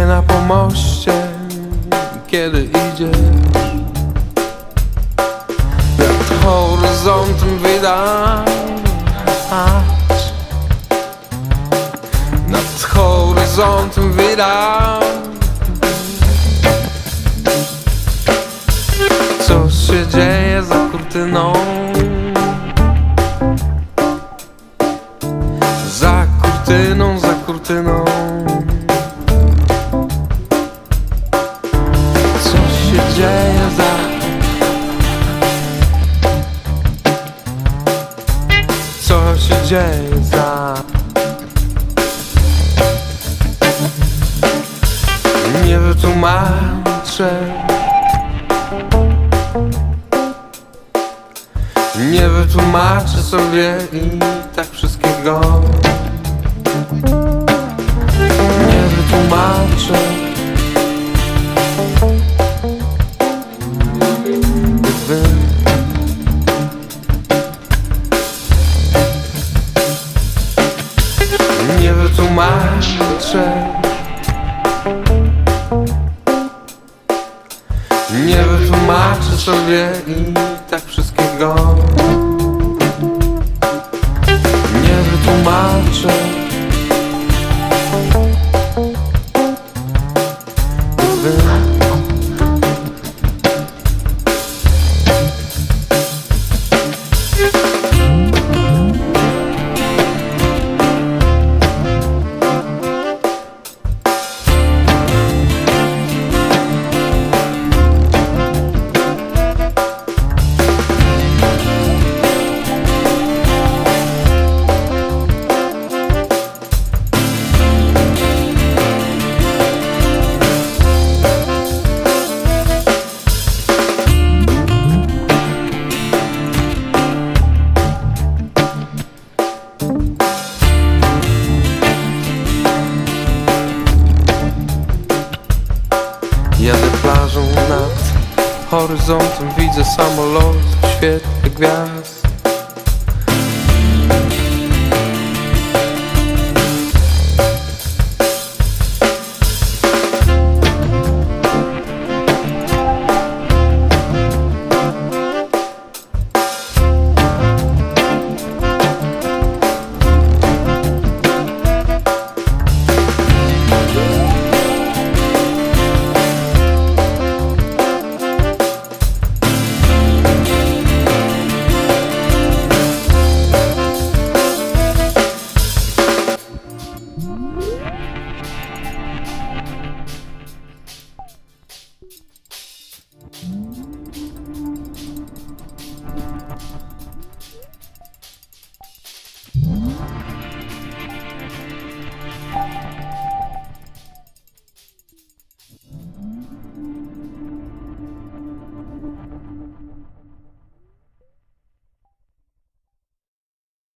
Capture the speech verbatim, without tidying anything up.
na pomoście, kiedy idziesz nad horyzontem widać, nad horyzontem widać, co się dzieje za kurtyną, za kurtyną, za kurtyną. Co się dzieje za Co się dzieje za Nie wytłumaczę, nie wytłumaczę sobie i tak wszystkiego. Nie wytłumaczę, gdy nie wytłumaczę, nie wytłumaczę sobie i tak wszystkiego. Nie wytłumaczę, gdy jadę plażą nad horyzontem, widzę samolot w świetle gwiazd.